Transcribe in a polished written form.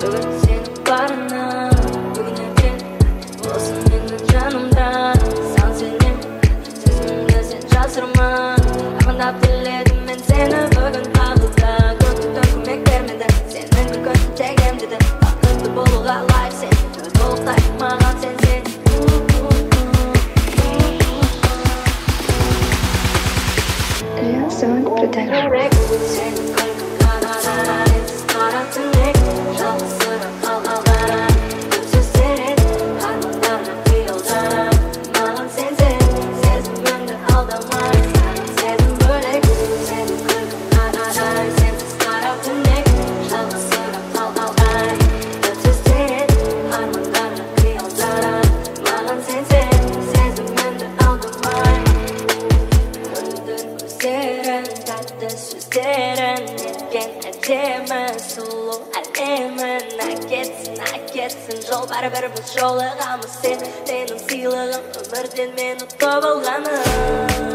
бүгін сенің барына бүгін ертең болсын менің жанымда саған сенем сезімімді сен жасырма армандап тіледім мен сені бүгін ағылда көктен көмек бермеді сенің күлкің тегем деді бақытты болуға лайық сен толықтай маған сенсең ZhelSound production. Сенің күлкің қара енсіз қара түнек жалғызсырап қалған үнсіз сенен армандарына қиылдап маған сенсең сезімімді алдама саған сезім бөлек сенің күлкің қара енсіз қара түнек жалғызсырап қалған үнсіз сенен армандарына қиылдап маған сенсең сезімімді алдама Көздің көздерің, тәтті сөздерің Неткен әдемі, сұлу әлемін Әкетсін, жол бәрібір біз жолығамыз Сен, менің сыйлығым, өмірден мен ұтып алғаным